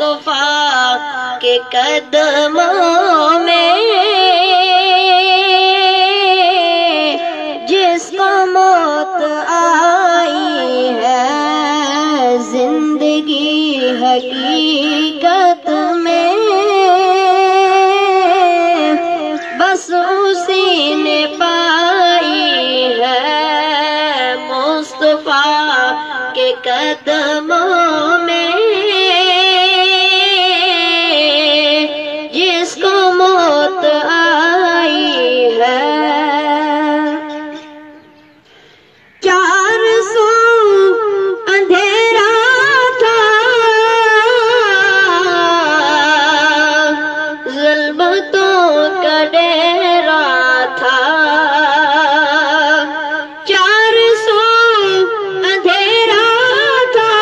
مصطفیٰ کے قدموں میں، جس کو موت آئی ہے زندگی حقیقت میں، بس اسی نے پائی ہے مصطفیٰ کے قدموں میں، جس کو موت آئی ہے۔ 400 اندھیرا تھا، ظلمتوں کا ڈیرا تھا، 400 اندھیرا تھا،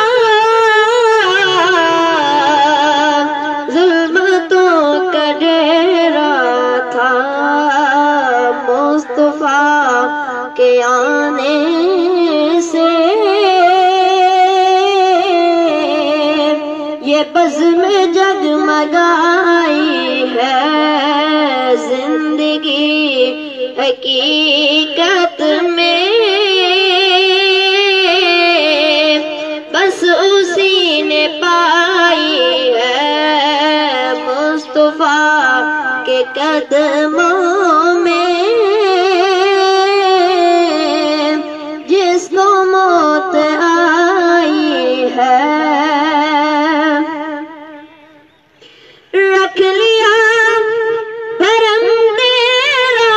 ظلمتوں کا ڈیرا تھا، مصطفیٰ کے آنے سے یہ بزم جگمگائی ہے زندگی حقیقت میں، بس اسی نے پائی ہے مصطفیٰ کے قدموں میں، جس کو موت آئی ہے۔ رکھ لیا بھرم تیرا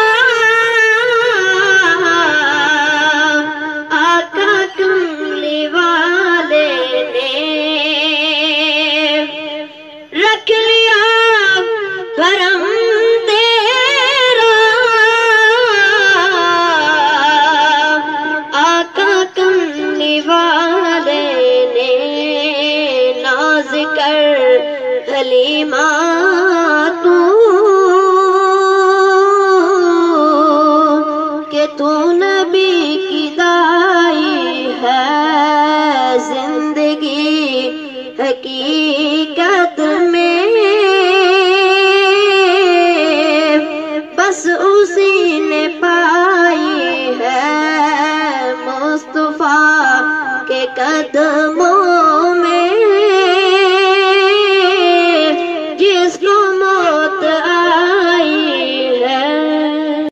آقا کملی والے نے، رکھ لیا بھرم تیرا آقا کملی والے نے، ناز کر حلیمہ تو کہ تو نبی کی دائی ہے زندگی حقیقت میں، بس اسی نے پائی ہے مصطفیٰ کے قدموں